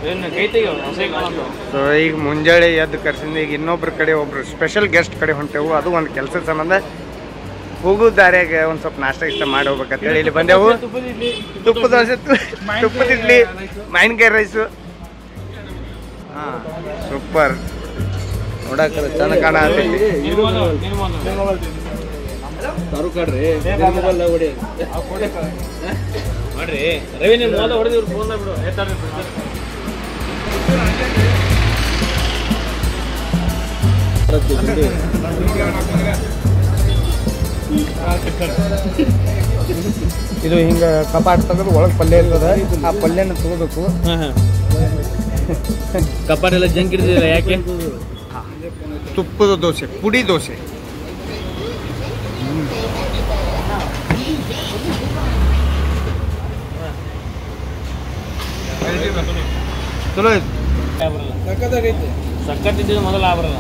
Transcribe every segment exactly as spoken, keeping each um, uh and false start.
So ಈಗ ಮುಂಜಾನೆ ಎದ್ದು ಕರ್ಸಿಂದ ಈಗ ಇನ್ನೊಬ್ರ ಕಡೆ ಒಬ್ರು ಸ್ಪೆಷಲ್ ಗೆಸ್ಟ್ ಕಡೆ ಹೊಂಟೆವು. ಅದು ಒಂದು ಕೆಲಸದ ಸಂಬಂಧ ಹೋಗೋ ದಾರ್ಯಾಗ ಒಂದು ಸ್ವಲ್ಪ ನಾಷ್ಟ ಇಷ್ಟ ಮಾಡಿ ಹೋಗ್ಬೇಕಂತೇಳಿ ಇಲ್ಲಿ ಬಂದೆವು. ತುಪ್ಪ ದೋಸೆ, ತುಪ್ಪದ ಇಡ್ಲಿ, ಮಾವಿನಕಾಯಿ ರೈಸು. ಹಾಂ ಸೂಪರ್, ನೋಡಕ್ಕೆ ಚಂದ ಕಾಣ ಇದು ಹಿಂಗ ಕಪಾಟ್ ತೆಗೆದು ಒಳಗೆ ಪಲ್ಯ ಇರ್ತದ, ಆ ಪಲ್ಯನ ತಗೋಬೇಕು. ಕಪಾಟ್ ಎಲ್ಲ ಜಂಕ್ ಇರ್ತಿಲ್ಲ ಯಾಕೆ? ತುಪ್ಪದ ದೋಸೆ, ಪುಡಿ ದೋಸೆ. ಚಲೋ ಐತಿ, ಸಕ್ಕತ್ತಾಗೈತಿ. ಸಕ್ಕತ್ತಿದ್ದು ಮೊದಲು ಆಗ್ಬರಲ್ಲ.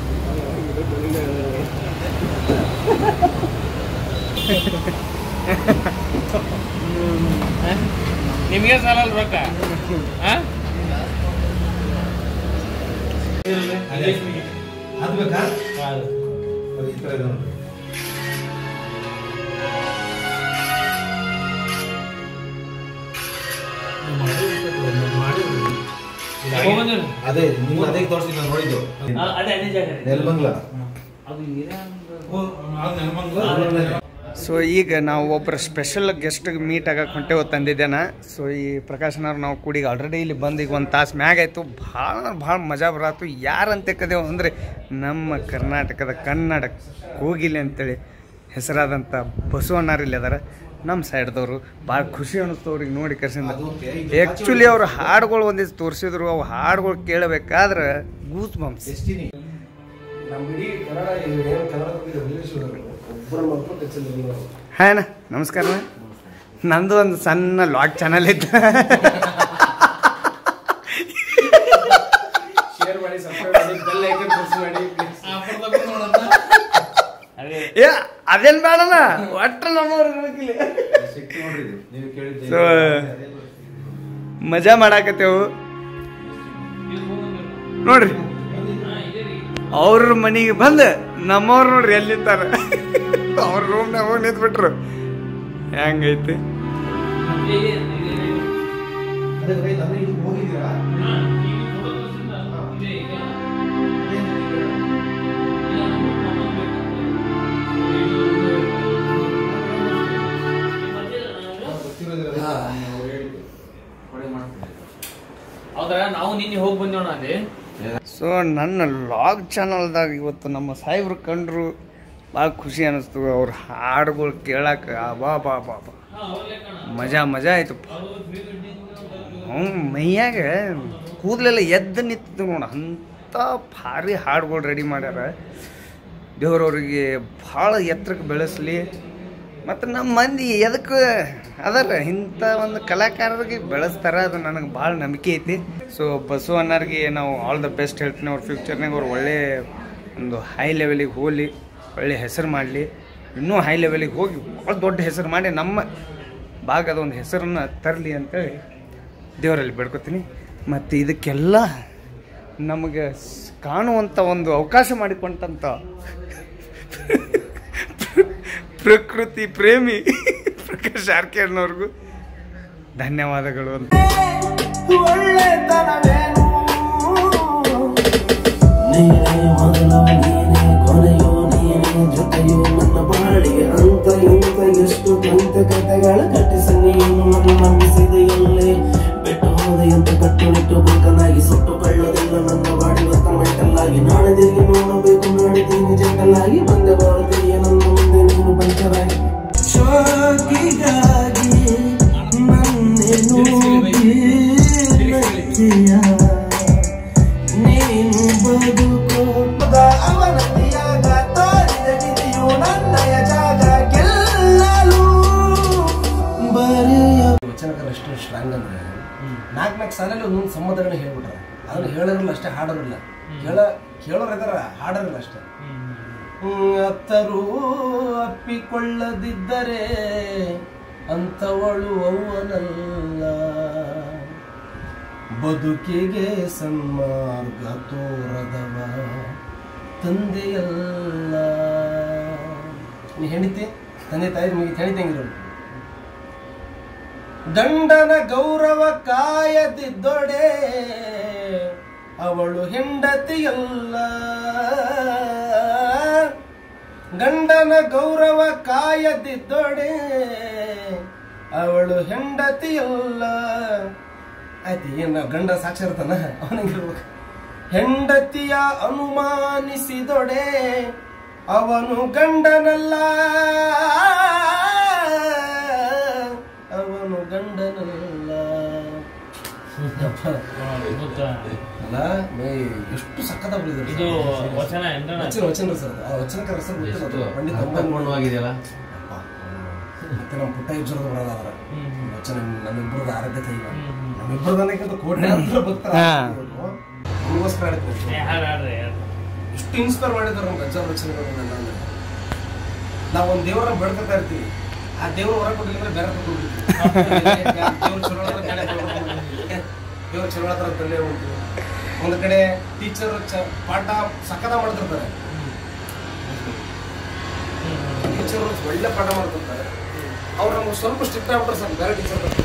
ನಿಮಗೆ ಸಾಲಲ್ಲ ರೊಕ್ಕ. ಅದೇ ನಿಮ್ಮ ಅದೇ ತೋರಿಸಿ ನಾನು ನೋಡಿದ್ದು ನೆಲಮಂಗಲ. ಸೊ ಈಗ ನಾವು ಒಬ್ಬರು ಸ್ಪೆಷಲ್ ಗೆಸ್ಟಿಗೆ ಮೀಟ್ ಆಗಕ್ಕೆ ಹೊಂಟೇವು ತಂದಿದ್ದೇನ. ಸೊ ಈ ಪ್ರಕಾಶನವ್ರು ನಾವು ಕೂಡಿಗೆ ಆಲ್ರೆಡಿ ಇಲ್ಲಿ ಬಂದು ಈಗ ಒಂದು ತಾಸು ಮ್ಯಾಗ ಆಯಿತು. ಭಾಳ ಭಾಳ ಮಜಾ ಬರತ್ತು. ಯಾರಂತ ಕದೇವು ಅಂದರೆ ನಮ್ಮ ಕರ್ನಾಟಕದ ಕನ್ನಡ ಕೋಗಿಲೆ ಅಂತೇಳಿ ಹೆಸರಾದಂಥ ಬಸವಣ್ಣರು ಇಲ್ಲಿ ಅದಾರ ನಮ್ಮ ಸೈಡ್ದವರು. ಭಾಳ ಖುಷಿ ಅನ್ನಿಸ್ತು ಅವ್ರಿಗೆ ನೋಡಿ ಕರ್ಸಿಂದ. ಆ್ಯಕ್ಚುಲಿ ಅವ್ರು ಹಾಡುಗಳು ಒಂದಿಷ್ಟು ತೋರಿಸಿದ್ರು. ಅವು ಹಾಡುಗಳು ಕೇಳಬೇಕಾದ್ರೆ ಗೂಸ್ ಬಂಪ್ಸ್. ಹಾಂ ನಮಸ್ಕಾರ. ನಂದು ಒಂದು ಸಣ್ಣ ಲಾಗ್ ಚಾನಲ್ ಇತ್ತು. ಏ ಅದೇನ್ ಬೇಡನ ಒಟ್ಟ ನಮ್ಮವ್ರಿಗೆ ಸೊ ಮಜಾ ಮಾಡಾಕತ್ತೇವು ನೋಡ್ರಿ. ಅವ್ರ ಮನೆಗೆ ಬಂದು ನಮ್ಮವ್ರು ನೋಡ್ರಿ ಎಲ್ಲಿರ್ತಾರ. ಅವ್ರ ರೂಮ್ನಾಗ ಹೋಗಿ ನಿಂತ್ಬಿಟ್ರು. ಹೆಂಗೈತಿ ನಾವು ನಿನ್ನೆ ಹೋಗಿ ಬಂದೇವಣ ಅಲ್ಲಿ. ಸೊ ನನ್ನ ಲಾಗ್ ಚಾನಲ್ದಾಗ ಇವತ್ತು ನಮ್ಮ ಸಾಹೇಬ್ರು ಕಂಡ್ರು. ಭಾಳ ಖುಷಿ ಅನ್ನಿಸ್ತು. ಅವ್ರ ಹಾಡುಗಳು ಕೇಳಕ್ಕೆ ಬಾ ಬಾ ಬಾ ಬಾ ಮಜಾ ಮಜಾ ಆಯ್ತು. ಹ್ಞೂ ಮೈಯಾಗ ಕೂದಲೆಲ್ಲ ಎದ್ದು ನಿಂತಿದ್ದು ನೋಡ ಅಂಥ ಭಾರಿ ಹಾಡುಗಳು ರೆಡಿ ಮಾಡ್ಯಾರ. ದೇವ್ರವ್ರಿಗೆ ಭಾಳ ಎತ್ತರಕ್ಕೆ ಬೆಳೆಸಲಿ. ಮತ್ತು ನಮ್ಮ ಮಂದಿ ಎದಕ್ಕೆ ಅದರ ಇಂಥ ಒಂದು ಕಲಾಕಾರರಿಗೆ ಬೆಳೆಸ್ತಾರೆ. ಅದು ನನಗೆ ಭಾಳ ನಂಬಿಕೆ ಐತಿ. ಸೊ ಬಸವಣ್ಣರಿಗೆ ನಾವು ಆಲ್ ದ ಬೆಸ್ಟ್ ಹೇಳ್ತೀನಿ. ಅವ್ರ ಫ್ಯೂಚರ್ನಾಗ ಅವ್ರು ಒಳ್ಳೆ ಒಂದು ಹೈ ಲೆವೆಲಿಗೆ ಹೋಗಲಿ, ಒಳ್ಳೆ ಹೆಸರು ಮಾಡಲಿ, ಇನ್ನೂ ಹೈ ಲೆವೆಲಿಗೆ ಹೋಗಿ ಭಾಳ ದೊಡ್ಡ ಹೆಸರು ಮಾಡಿ ನಮ್ಮ ಭಾಗದ ಒಂದು ಹೆಸರನ್ನು ತರಲಿ ಅಂತೇಳಿ ದೇವರಲ್ಲಿ ಬೇಡ್ಕೊತೀನಿ. ಮತ್ತು ಇದಕ್ಕೆಲ್ಲ ನಮಗೆ ಕಾಣುವಂಥ ಒಂದು ಅವಕಾಶ ಮಾಡಿಕೊಂಡಂಥ ಪ್ರಕೃತಿ ಪ್ರೇಮಿ ಪ್ರಕಾಶ್ ಆರ್ಕೇಡ್ನವ್ರಿಗೂ ಧನ್ಯವಾದಗಳು ಅಂತ. ಜೊತೆಯು ನನ್ನ ಬಾಳಿಗೆ ಅಂತ ಇಂತ ಎಷ್ಟು ಕಂತ ಕಥೆಗಳ ಕಟ್ಟಿಸಿ ನೀನು ನನ್ನ ನಂಬಿಸಿದೆಯಲ್ಲೇ ಬೆಟ್ಟು ಹೋದ ಎಂತ ಕಟ್ಟುನಿಟ್ಟು ಬುಕ್ಕನಾಗಿ ಸುಟ್ಟು ಕಳ್ಳೋದಿಲ್ಲ ನನ್ನ ಬಾಡಿ ಹೊತ್ತ ಮೆಟ್ಟಲಾಗಿ ನಾಳೆ ತಿರುಗಿ ನೋಡಬೇಕು ನೋಡಿದ್ದೀನಿ ಜಂಟಲಾಗಿ ಬಂದೆ ಬಾಳುತ್ತೀಯ ನನ್ನ ಮುಂದೆ ನೀನು ಪಂಚರಾಗಿ ಶೋಕಿಗಾಗಿ ನನ್ನೇನು ನೀನು ಬದುಕೋ ಅವನತಿಯಾಗ ತೋರಿದ ವಿಧಿಯು ನನ್ನಯ ಜಾಗ ಗೆಲ್ಲಲು ಬರೆಯ ವಚನಕಾರ ಎಷ್ಟು ಸ್ಟ್ರಾಂಗ್ ಅಂದ್ರೆ ನಾಲ್ಕು ನಾಲ್ಕು ಸಾಲಲ್ಲಿ ಒಂದೊಂದು ಸಂಬಂಧಗಳನ್ನ ಹೇಳ್ಬಿಟ್ರೆ ಅದನ್ನ ಹೇಳೋರಿಲ್ಲ ಅಷ್ಟೇ, ಹಾಡೋರಿಲ್ಲ. ಹೇಳ ಕೇಳೋರು ಇದಾರ, ಹಾಡೋರಿಲ್ಲ ಅಷ್ಟೇ. ಅತ್ತರೂ ಅಪ್ಪಿಕೊಳ್ಳದಿದ್ದರೆ ಅಂತವಳು ಅವ್ವನಲ್ಲ, ಬದುಕಿಗೆ ಸನ್ಮಾರ್ಗ ತೋರದವ ತಂದೆಯಲ್ಲ. ನೀ ಹೆಂಡತಿ ತಂದೆ ತಾಯಿ ನಿಮಗೆ ಹೆಂಡತಿ ಹೆಂಗಿರೋದು? ಗಂಡನ ಗೌರವ ಕಾಯದಿದ್ದೊಡೆ ಅವಳು ಹೆಂಡತಿಯಲ್ಲ. ಗಂಡನ ಗೌರವ ಕಾಯದಿದ್ದೊಡೆ ಅವಳು ಹೆಂಡತಿಯಲ್ಲ. ಆಯ್ತು, ಏನ ಗಂಡ ಸಾಕ್ಷರತನ ಅವನಿಗಿರ್ಬೇಕು. ಹೆಂಡತಿಯ ಅನುಮಾನಿಸಿದೊಡೆ ಅವನು ಗಂಡನಲ್ಲ, ಅವನು ಗಂಡನಲ್ಲ. ಅಲ್ಲ ಎಷ್ಟು ಸಕ್ಕದ ಇದು ವಚನ ವಚನ ವಚನ ಸರ್. ಆ ವಚನಕಾರ ಸರ್ ಗೊತ್ತಿಲ್ಲ, ಪಂಡಿತ ಆಗಿದೆಯಲ್ಲ. ಮತ್ತೆ ನಮ್ಮ ಪುಟ್ಟ ಇಬ್ಬರದ ಬರೋದಾದ್ರ ವಚನ ನಮ್ಮಿಬ್ಬರದ ಆರಾಧ್ಯತೆ ಇಲ್ಲ. ನಮ್ಮಿಬ್ಬರದಕ್ಕಿಂತ ಕೋಟಿ ಭಕ್ತರ ನಿಮಗೋಸ್ಕರ ಹೇಳ್ತೀನಿ. ಎಷ್ಟು ಇನ್ಸ್ಪೈರ್ ಮಾಡಿದ್ರು ನಮ್ಮ ಗಜ್ಜಾರ ವಚನಗಳನ್ನೆಲ್ಲ. ಅಂದ್ರೆ ನಾವು ಒಂದು ದೇವರನ್ನ ಬೇಡ್ಕೊತಾ ಇರ್ತೀವಿ, ಆ ದೇವ್ರ ಹೊರ ಕೊಟ್ಟಿಲ್ಲ ಬೇರೆ ತಗೊಂಡಿರ್ತೀವಿ. ದೇವ್ರ ಚಲೋ ದೇವ್ರ ಚಲೋ ಹತ್ರ ತಲೆ ಹೋಗ್ತೀವಿ. ಒಂದು ಕಡೆ ಟೀಚರ್ ಪಾಠ ಸಕ್ಕದ ಮಾಡ್ತಿರ್ತಾರೆ, ಟೀಚರ್ ಒಳ್ಳೆ ಪಾಠ ಮಾಡ್ತಿರ್ತಾರೆ. ಅವ್ರು ನಮ್ಗೆ ಸ್ವಲ್ಪ ಸ್ಟ್ರಿಕ್ಟ್ ಆಗ್ಬಿಟ್ರೆ ಸ್ವಲ್ಪ ಬೇರೆ ಟೀಚರ್ ಬರ್ತೀವಿ.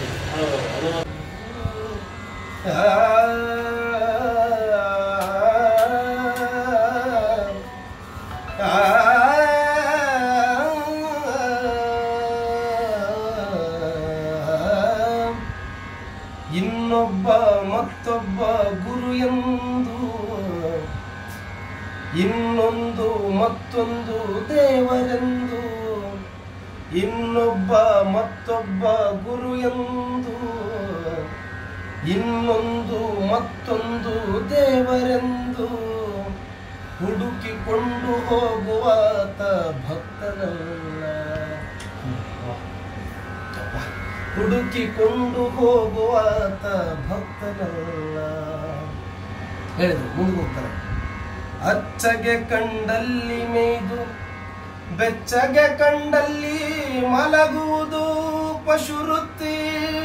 ಇನ್ನೊಬ್ಬ ಮತ್ತೊಬ್ಬ ಗುರು ಎಂದು, ಇನ್ನೊಂದು ಮತ್ತೊಂದು ದೇವರೆಂದು. ಇನ್ನೊಬ್ಬ ಮತ್ತೊಬ್ಬ ಗುರು ಎಂದು, ಇನ್ನೊಂದು ಮತ್ತೊಂದು ದೇವರೆಂದು. ಹುಡುಕಿಕೊಂಡು ಹೋಗುವಾತ ಭಕ್ತನಲ್ಲ, ಹುಡುಕಿಕೊಂಡು ಹೋಗುವಾತ ಭಕ್ತನಲ್ಲ. ಹೇಳಿದ್ರು, ಮುಂದೆ ಹೋಗ್ತಾರೆ. ಅಚ್ಚಗೆ ಕಂಡಲ್ಲಿ ಮೇಯ್ದು ಬೆಚ್ಚಗೆ ಕಂಡಲ್ಲಿ ಮಲಗುವುದು ಪಶುವೃತ್ತಿ.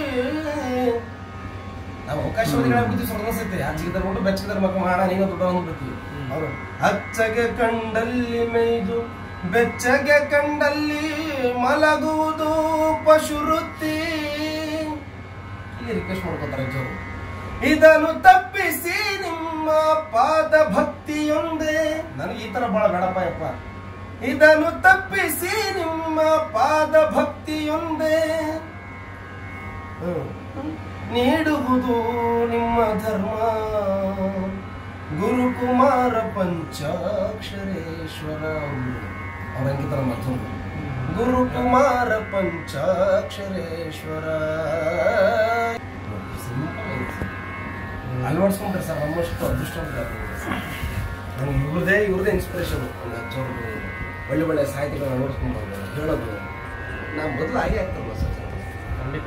ನಾವು ಅವಕಾಶವಾದಿಗಳಾಗ್ಬಿಡ್ತೀವಿ ಸ್ವರ್ಣಸತ್ತೆ. ಹಚ್ಚಿಗಿದ್ದಾರೆ ಬಿಟ್ಟು ಬೆಚ್ಚಗಿದ್ದಾರೆ ಮಕ್ಕ ಮಾಡ ನೀನು ದುಡ್ಡು ಅಂದ್ಬಿಡ್ತೀವಿ. ಅವರು ಅಚ್ಚಗೆ ಕಂಡಲ್ಲಿ ಮೇಯ್ದು ಬೆಚ್ಚಗೆ ಕಂಡಲ್ಲಿ ಮಲಗುವುದು ಪಶುವೃತ್ತಿ. ಇಲ್ಲಿ ರಿಕ್ವೆಸ್ಟ್ ಮಾಡ್ಕೊತಾರೆ ಜೋರು. ಇದನ್ನು ತಪ್ಪಿಸಿ ನಿಮ್ಮ ಪಾದ ಭಕ್ತಿಯೊಂದೇ. ನನಗೆ ಈ ತರ ಬಹಳ ಬೇಡಪ್ಪ ಯಪ್ಪ. ಇದನ್ನು ತಪ್ಪಿಸಿ ನಿಮ್ಮ ಪಾದ ಭಕ್ತಿಯೊಂದೇ ನೀಡುವುದು ನಿಮ್ಮ ಧರ್ಮ. ಗುರುಕುಮಾರ ಪಂಚಾಕ್ಷರೇಶ್ವರ ಅವರಂಗಿತರ ಮತ್ತೊಂದು ಗುರುಕುಮಾರ ಪಂಚಾಕ್ಷರೇಶ್ವರ ಅಳವಡಿಸ್ಕೊಂಡ್ರೆ ಸರ್ ನಮ್ಮಷ್ಟು ಅದೃಷ್ಟ. ನನಗೆ ಇವ್ರದೇ ಇವ್ರದೇ ಇನ್ಸ್ಪಿರೇಷನ್. ಒಳ್ಳೆ ಒಳ್ಳೆ ಸಾಹಿತಿಗಳನ್ನ ಅಳವಡಿಸ್ಕೊಂಡು ಹೇಳೋದು ನಾ ಮೊದಲು ಹಾಗೆ ಆಗ್ತಲ್ಲ ಸರ್. ಖಂಡಿತ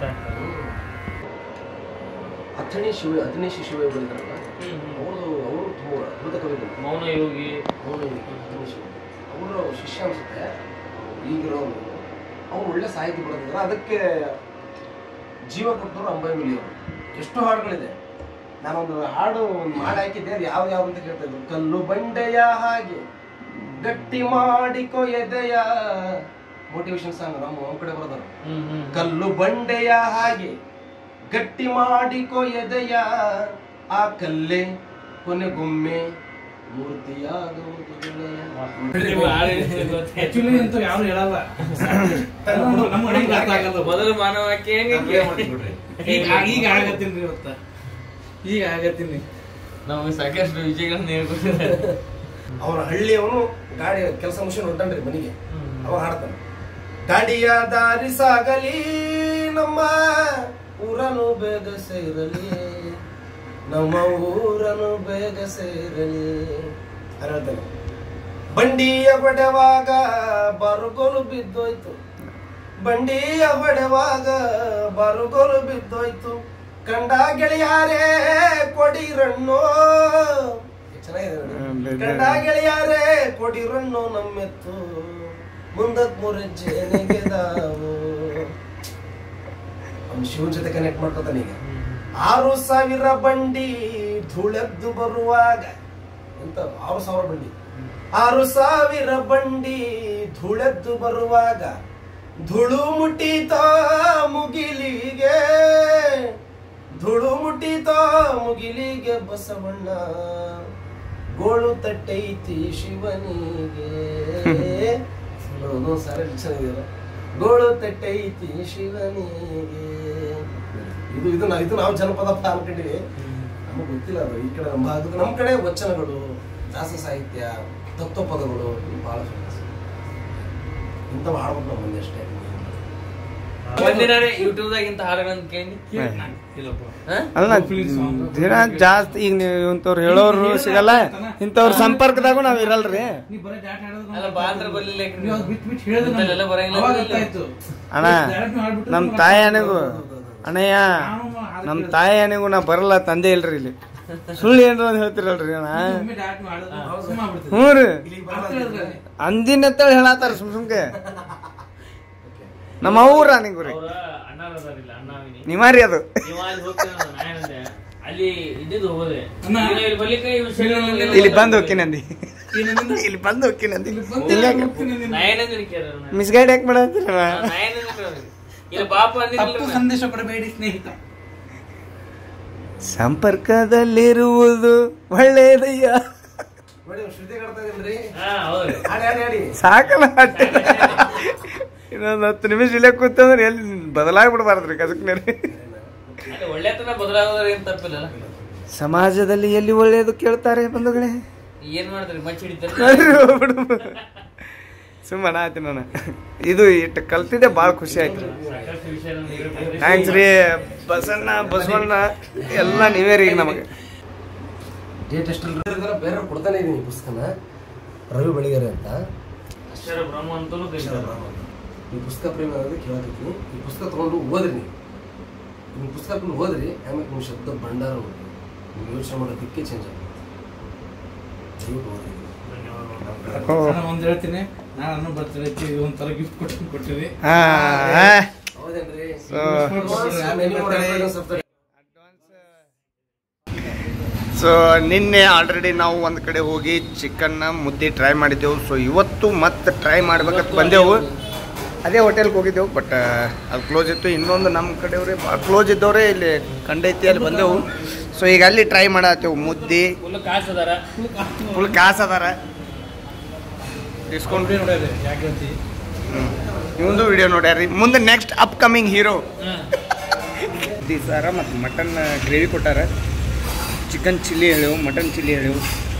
ಅಥಣಿ ಶಿವ ಅಥಣಿ ಶಿವ ಬಳಿದಾರಲ್ಲ, ಅವರು ಅವರು ತುಂಬ ಅದ್ಭುತ ಕವಿಗಳು. ಮೌನ ಯೋಗಿ ಮೌನ ಯೋಗಿ ಅಥಣಿ ಶಿವ ಅವರು ಶಿಷ್ಯ ಅನ್ಸುತ್ತೆ ಈಗಿರೋರು. ಅವ್ರು ಒಳ್ಳೆ ಸಾಹಿತಿ ಬರೆದಿದ್ದಾರೆ. ಅದಕ್ಕೆ ಜೀವ ಕೊಟ್ಟವರು ಅಂಬಾಯಿ ಮಿಲಿಯವರು. ಎಷ್ಟು ಹಾಡುಗಳಿದೆ. ನಾನೊಂದು ಹಾಡು ಒಂದು ಮಾಡಿ ಹಾಕಿದ್ದೆ, ಅದು ಯಾವ್ದು ಯಾವ್ದು ಅಂತ ಕೇಳ್ತಾ ಇದ್ರು. ಕಲ್ಲು ಬಂಡೆಯ ಹಾಗೆ ಗಟ್ಟಿ ಮಾಡಿಕೊ ಎದೆಯ. ಮೋಟಿವೇಶನ್ ಸಾಂಗ್ ನಮ್ಮ ನಮ್ಮ ಕಡೆ ಬರೋದಾರ. ಕಲ್ಲು ಬಂಡೆಯ ಹಾಗೆ ಗಟ್ಟಿ ಮಾಡಿಕೊ ಎದೆಯ, ಆ ಕಲ್ಲೆ ಕೊನೆಗೊಮ್ಮೆ ಮೂರ್ತಿಯಾಗುವುದು ಗೆಳೆಯ. ಯಾರು ಹೇಳಲ್ಲ. ಮೊದಲು ಮಾನವಕ್ಕೆ ಈಗ ಆಗತ್ತೀನಿ ಇವತ್ತ, ಈಗ ಆಗತ್ತೀನಿ. ನಮಗೆ ಸಾಕಷ್ಟು ವಿಷಯಗಳನ್ನ ಹೇಳ್ಕೊಟ್ಟಿದ್ದಾರೆ. ಅವನ ಹಳ್ಳಿಯವನು ಗಾಡಿ ಕೆಲಸ ಮುಗಿಸಿ ಹೊಂಟನ್ರಿ ಮನೆಗೆ. ಅವ ಹಾಡ್ತಾನೆ, ಗಾಡಿಯ ದಾರಿ ಸಾಗಲಿ ನಮ್ಮ ಊರನು ಬೇಗ ಸೇರಲಿ, ನಮ್ಮ ಊರನು ಬೇಗ ಸೇರಲಿ ಅಂತ ಹೇಳ್ತಾನೆ. ಬಂಡಿಯ ಹೊಡೆವಾಗ ಬರುಗೋಲು ಬಿದ್ದೋಯ್ತು, ಬಂಡಿಯ ಹೊಡೆವಾಗ ಬರುಗೋಲು ಬಿದ್ದೋಯ್ತು. ಕಂಡ ಗೆಳೆಯಾರೇ ಕೊಡಿರಣ್ಣೋ, ಚೆನ್ನಾಗಿದೆ. ಕಂಡ ಗೆಳೆಯಾರೇ ಕೊಡಿರಣ್ಣೋ ನಮ್ಮೆತ್ತು, ಮುಂದಕ್ ಮುರಜ್ಜೆ ನೆಗೆದಾವು. ಅವ್ನು ಶಿವನ್ ಜೊತೆ ಕನೆಕ್ಟ್ ಮಾಡ್ಕೊತಾನೆ. ಈಗ ಆರು ಸಾವಿರ ಬಂಡಿ ಧೂಳೆದ್ದು ಬರುವಾಗ ಎಂತ ಆರು ಸಾವಿರ ಬಂಡಿ ಆರು ಸಾವಿರ ಬಂಡಿ ಧೂಳೆದ್ದು ಬರುವಾಗ ಧೂಳು ಮುಟ್ಟಿತ ಮುಗಿಲಿಗೆ ಧೂಳು ಮುಟ್ಟಿತ ಮುಗಿಲಿಗೆ ಬಸವಣ್ಣ ಗೋಳು ತಟ್ಟೈತಿ ಶಿವನಿಗೆ ಸಾರಿ ಚೆನ್ನಾಗಿದೆಯಲ್ಲ ಗೋಳು ತಟ್ಟೈತಿ ಶಿವನಿಗೆ ಇದು ಇದು ನಾ ಇದು ನಾವು ಜನಪದ ಅನ್ಕೊಂಡಿವಿ ನಮಗೆ ಗೊತ್ತಿಲ್ಲ ಅದು ಈ ಕಡೆ ನಮ್ಮ ಭಾಗದ ನಮ್ಮ ಕಡೆ ವಚನಗಳು ದಾಸ ಸಾಹಿತ್ಯ ತತ್ವ ಪದಗಳು ಬಹಳ ಫೇಮಸ್ ಇಂಥವು ಹಾಡ್ಬೇಕು ನಾವು ಮುಂದೆ ಅಷ್ಟೇ ಒಂದಿನ ಯೂಟ್ಯೂಬ್ದಾಗ ಇಂತ ಹಾಡುಗಳನ್ನ ಕೇಳಿ ಅಲ್ಲ ದಿನ ಜಾಸ್ತಿ ಈಗ ನೀವು ಇಂಥವ್ರು ಹೇಳೋರು ಸಿಗಲ್ಲ ಇಂಥವ್ರ ಸಂಪರ್ಕದಾಗೂ ನಾವ್ ಇರಲ್ರಿ ಅಲ್ಲ ಬಾಂದ್ರ ಬರ್ಲಿಲ್ಲ ಬರಂಗಿಲ್ಲ ಅಣ್ಣ ನಮ್ ತಾಯಿ ಅನೆಗೂ ಅಣ್ಣಯ್ಯ ನಮ್ ತಾಯಿ ಅನೆಗೂ ನಾ ಬರಲ್ಲ ತಂದೆ ಇಲ್ರಿ ಇಲ್ಲಿ ಸುಳ್ಳು ಏನ್ರ ಅಂತ ಹೇಳ್ತಿರಲ್ರಿ ಅಣ್ಣ ಹ್ಞೂ ರೀ ಅಂದಿನ ಅಂತೇಳಿ ಹೇಳತ್ತಾರ ಸುಮ್ ಸುಮ್ಕೆ ನಮ್ಮ ಊರ ನಿಂಗ್ರಿ ನಿಮಾರಿ ಅದು ಅಲ್ಲಿ ಇದ್ದಿದ್ದು ಹೋಗೋದೆ ಇಲ್ಲಿ ಬಂದು ಹೋಗ್ತೀನಂದಿ ಇಲ್ಲಿ ಬಂದು ಹೋಗ್ತೀನಂದಿ ಮಿಸ್ಗೈಡ್ ಯಾಕೆ ಮಾಡತ್ತೀರ ಸಂದೇಶ ಕೊಡಬೇಡಿ ಸ್ನೇಹಿತ ಸಂಪರ್ಕದಲ್ಲಿರುವುದು ಒಳ್ಳೇದಯ್ಯ ಸಾಕಲ್ಲ ಇನ್ನೊಂದು ಹತ್ತು ನಿಮಿಷ ಇಲ್ಲೇ ಕೂತಂದ್ರೆ ಎಲ್ಲಿ ಬದಲಾಗ್ಬಿಡ್ಬಾರ್ದ್ರಿ ಕದಕ್ನೇರಿ ಒಳ್ಳೆತನ ಬದಲಾಗೋದ್ರ ಏನ್ ತಪ್ಪಿಲ್ಲ ಸಮಾಜದಲ್ಲಿ ಎಲ್ಲಿ ಒಳ್ಳೇದು ಕೇಳ್ತಾರೆ ಬಂಧುಗಳೇ ಏನ್ ಮಾಡ್ತಾರೆ ಮಚ್ಚಿ ಹಿಡಿತಾರೆ ಸುಮ್ಮನೆ ಆಯ್ತು ನಾನು ಇದು ಇಟ್ಟು ಕಲ್ತಿದ್ದೆ ಭಾಳ ಖುಷಿ ಆಯ್ತು ಥ್ಯಾಂಕ್ಸ್ ರೀ ಬಸಣ್ಣ ಬಸವಣ್ಣ ಎಲ್ಲ ನೀವೇ ರೀ ಈಗ ನಮಗೆ ಡೇಟ್ ಎಷ್ಟು ಬೇರೆ ಕೊಡ್ತಾನೆ ಇದೀನಿ ಈ ಪುಸ್ತಕನ ರವಿ ಬೆಳಿಗೆರೆ ಅಂತ ಅಕ್ಷರ ಬ್ರಹ್ಮ ಅಂತಲೂ ಈ ಪುಸ್ತಕ ಪ್ರೇಮ ಅನ್ನೋದು ಕೇಳಕತ್ತೀನಿ ಈ ಪುಸ್ತಕ ತಗೊಂಡು ಓದ್ರಿ ನೀವು ನಿಮ್ಮ ಪುಸ್ತಕ ಓದ್ರಿ ಆಮೇಲೆ ನಿಮ್ಮ ಶಬ್ದ ಭಂಡಾರ ಓದ್ರಿ ನೀವು ಯೋಚನೆ ಮಾಡೋದಕ್ಕೆ ಚೇಂಜ್ ಆಗುತ್ತೆ ಒಂದ್ ಹೇಳ್ತೀನಿ ನಾನು ಬರ್ತೀನಿ ಒಂಥರ ಗಿಫ್ಟ್ ಕೊಟ್ಟು ಕೊಟ್ಟಿವಿ ಹೌದೇನ್ರಿ ಸೊ ನಿನ್ನೆ ಆಲ್ರೆಡಿ ನಾವು ಒಂದು ಕಡೆ ಹೋಗಿ ಚಿಕನ್ನ ಮುದ್ದೆ ಟ್ರೈ ಮಾಡಿದ್ದೆವು ಸೊ ಇವತ್ತು ಮತ್ತೆ ಟ್ರೈ ಮಾಡ್ಬೇಕಂತ ಬಂದೆವು ಅದೇ ಹೋಟೆಲ್ಗೆ ಹೋಗಿದ್ದೆವು ಬಟ್ ಅದು ಕ್ಲೋಸ್ ಇತ್ತು ಇನ್ನೊಂದು ನಮ್ಮ ಕಡೆಯವ್ರೆ ಭಾಳ ಕ್ಲೋಸ್ ಇದ್ದವ್ರೆ ಇಲ್ಲಿ ಕಂಡೈತಿ ಅಲ್ಲಿ ಬಂದೆವು ಸೊ ಈಗ ಅಲ್ಲಿ ಟ್ರೈ ಮಾಡತ್ತೇವು ಮುದ್ದೆ ಫುಲ್ ಕಾಸು ಅದಾರ ಫುಲ್ ಕಾಸು ಅದಾರ ಡಿಸ್ಕೌಂಟ್ ಇವೊಂದು ವಿಡಿಯೋ ನೋಡ್ಯಾರಿ ಮುಂದೆ ನೆಕ್ಸ್ಟ್ ಅಪ್ಕಮಿಂಗ್ ಹೀರೋ ದಿ ಸರ ಮತ್ತು ಮಟನ್ ಗ್ರೇವಿ ಕೊಟ್ಟಾರ ಚಿಕನ್ ಚಿಲ್ಲಿ ಹೇಳೇವು ಮಟನ್ ಚಿಲ್ಲಿ ಹೇಳೇವು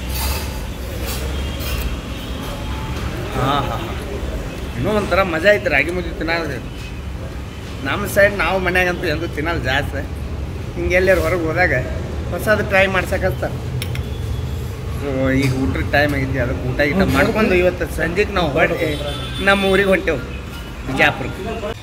ಹಾಂ ಹಾಂ ಹಾಂ ಇನ್ನೂ ಒಂಥರ ಮಜಾ ಐತೆ ರಾಗಿ ಮುದ್ದೆ ತಿನ್ನೋದು ನಮ್ಮ ಸೈಡ್ ನಾವು ಮನ್ಯಾಗಂತೂ ಎಂದೂ ತಿನ್ನೋದು ಜಾಸ್ತಿ ಹಿಂಗೆ ಎಲ್ಲಾರು ಹೊರಗೆ ಹೋದಾಗ ಹೊಸದು ಟ್ರೈ ಮಾಡ್ಸಕತ್ತ ಸೊ ಈಗ ಊಟದ ಟೈಮ್ ಆಗೈತಿ ಅದಕ್ಕೆ ಊಟ ಗೀಟ ಮಾಡ್ಕೊಂಡು ಇವತ್ತು ಸಂಜೆಗೆ ನಾವು ಹೊರಟೆ ನಮ್ಮ ಊರಿಗೆ ಹೊಂಟೇವು ಬಿಜಾಪುರಕ್ಕೆ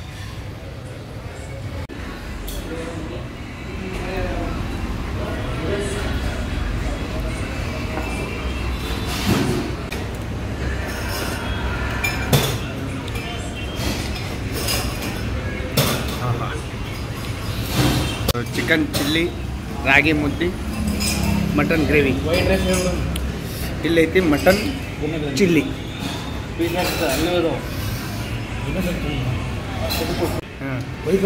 chicken chilli ragi mudde mutton gravy white rice ಇಲ್ಲೈತಿ ಮಟನ್ ಚಿಲ್ಲಿ ಹಾಂ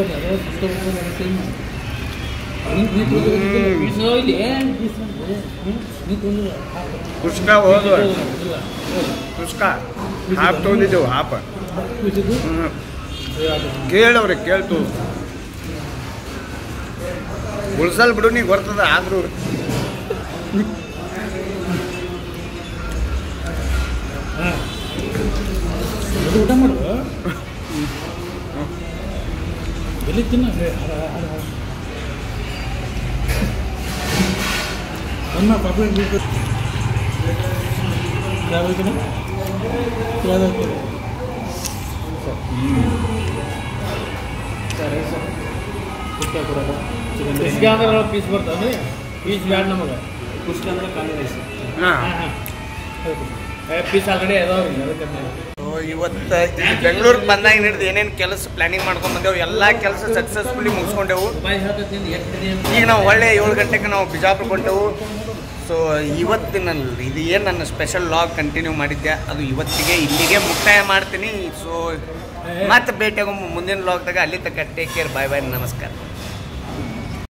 ಕುಷ್ಕ ಹೋದು ಕುಷ್ಕ ಹಾಫ್ ತೊಗೊಂಡಿದ್ದೆವು ಹಾಫ್ ಹ್ಞೂ ಕೇಳವ್ರಿ ಕೇಳ್ತು ಉಳ್ಸಲ್ ಬಿಡು ನೀ ಬರ್ತದ ಆದ್ರೂ ಊಟ ಮಾಡು ಎಲ್ಲಿ ತಿನ್ನ ಅನ್ನ ಪಾಪ್ಲೆಟ್ ಬೇಕು ಯಾವ್ದು ಯಾವ್ದು ಸರಿ ಸರ್ ಕುಷ್ಕ ಕೊಡೋದು ಕುಷ್ಕ ಅಂದ್ರೆ ಪೀಸ್ ಬರ್ತದೆ ಪೀಸ್ ಬ್ಯಾಡ ನಮಗೆ ಕುಷ್ಕ ಅಂದ್ರೆ ಖಾಲಿ ರೈಸ್ ಹಾಂ ಪೀಸ್ ಆಲ್ರೆಡಿ ಅದಾವ್ರಿ ಅದಕ್ಕೆ ಇವತ್ತು ಈ ಬೆಂಗಳೂರಿಗೆ ಬಂದಾಗ ಹಿಡಿದು ಏನೇನು ಕೆಲಸ ಪ್ಲ್ಯಾನಿಂಗ್ ಮಾಡ್ಕೊಂಡು ಬಂದೆವು ಎಲ್ಲ ಕೆಲಸ ಸಕ್ಸಸ್ಫುಲಿ ಮುಗಿಸ್ಕೊಂಡೆವು. ಈಗ ನಾವು ಒಳ್ಳೆ ಏಳು ಗಂಟೆಗೆ ನಾವು ಬಿಜಾಪುರ ಕೊಂಡೆವು. ಸೊ ಇವತ್ತಿನ ಇದು ಏನು ನನ್ನ ಸ್ಪೆಷಲ್ ಲಾಗ್ ಕಂಟಿನ್ಯೂ ಮಾಡಿದ್ದೆ ಅದು ಇವತ್ತಿಗೆ ಇಲ್ಲಿಗೆ ಮುಕ್ತಾಯ ಮಾಡ್ತೀನಿ. ಸೊ ಮತ್ತೆ ಭೇಟಿಯಾಗೋ ಮುಂದಿನ ಲಾಗ್ದಾಗ ಅಲ್ಲಿ ತನಕ ಟೇಕ್ ಕೇರ್, ಬಾಯ್ ಬಾಯ್, ನಮಸ್ಕಾರ.